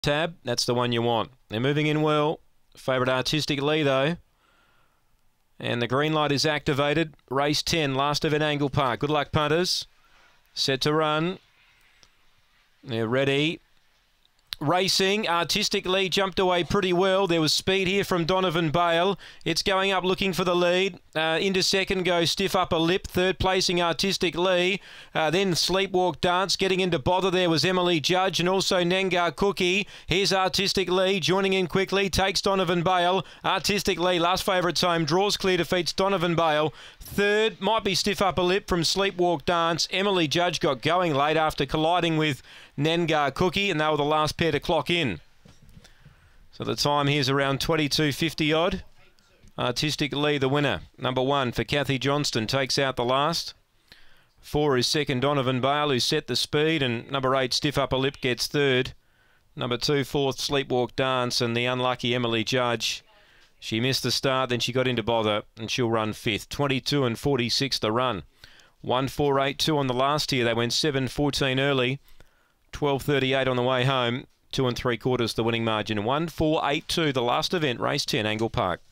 tab, that's the one you want. They're moving in well. Favourite Artistic Lee, though. And the green light is activated. Race 10, last of at Angle Park. Good luck, punters. Set to run. They're ready. Racing, Artistic Lee jumped away pretty well. There was speed here from Donovan Bale. It's going up looking for the lead. Into second goes Stiff Upper Lip. Third placing Artistic Lee. Then Sleepwalk Dance. Getting into bother there was Emily Judge and also Nengar Cookie. Here's Artistic Lee joining in quickly. Takes Donovan Bale. Artistic Lee, last favourite's home. Draws clear, defeats Donovan Bale. Third might be Stiff Upper Lip from Sleepwalk Dance. Emily Judge got going late after colliding with Nengar Cookie, and they were the last pair to clock in. So the time here's around 22.50 odd. Artistic Lee, the winner. Number 1 for Kathy Johnston, takes out the last. 4 is second Donovan Bale, who set the speed, and number 8 Stiff Upper Lip gets third. Number 2, fourth Sleepwalk Dance, and the unlucky Emily Judge. She missed the start, then she got into bother, and she'll run 5th. 22 and 46 the run. 1-4-8-2 on the last here. They went 7-14 early. 12.38 on the way home. 2 3/4 the winning margin. 1-4-8-2 the last event, race 10, Angle Park.